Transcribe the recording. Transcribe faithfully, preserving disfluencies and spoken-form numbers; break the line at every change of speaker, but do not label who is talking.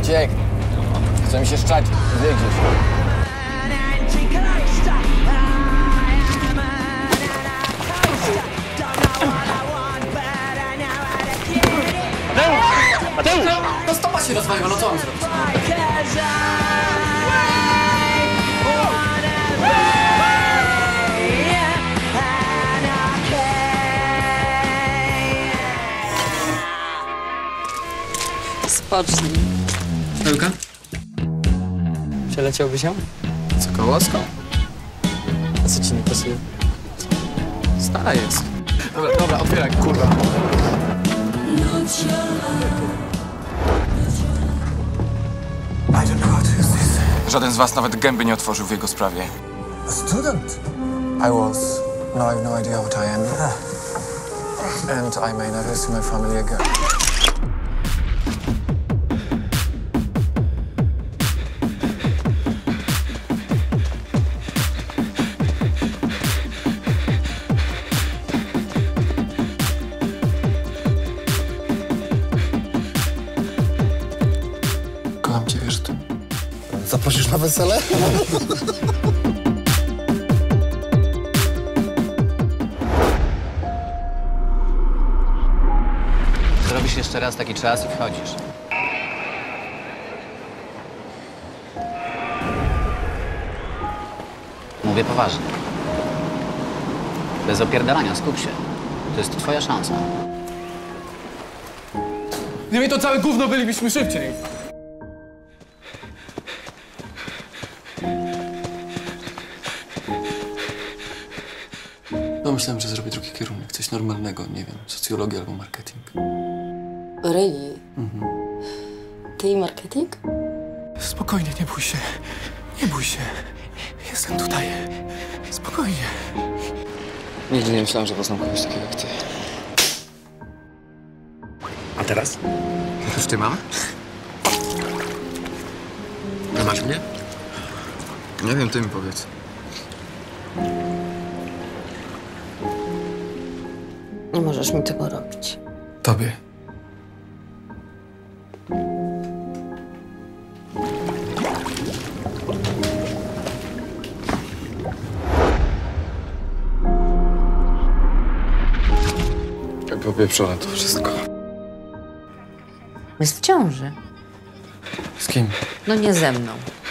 Maciek, chce mi się szczać, gdzie gdzieś.
Mateusz! Mateusz!
No stopa się rozwaliła, no co mam zrobić?
Spocznij.
Helka?
Przeleciałby się?
Co, kołasko?
A co ci nie pasuje?
Stara jest. Dobra, dobra, otwieraj, kurwa.
Żaden z was nawet gęby nie otworzył w jego sprawie.
A student? I was. No, I have no idea what I am. And I may never see my family again.
Kocham cię, wiesz ty.
Zaprosisz na wesele?
Zrobisz jeszcze raz taki czas i wchodzisz. Mówię poważnie. Bez opierdalania, skup się. To jest twoja szansa.
Gdyby to całe gówno, bylibyśmy szybciej.
No myślałem, że zrobię drugi kierunek, coś normalnego, nie wiem, socjologię albo marketing.
Really? Mhm. Ty i marketing?
Spokojnie, nie bój się. Nie bój się. Jestem tutaj. Spokojnie.
Nigdy nie myślałem, że poznam kogoś takiego jak ty.
A teraz?
Już ty mam?
A masz mnie?
Nie wiem, ty mi powiedz.
Nie możesz mi tego robić.
Tobie. Popieprzone to wszystko.
Jest w ciąży.
Z kim?
No nie ze mną.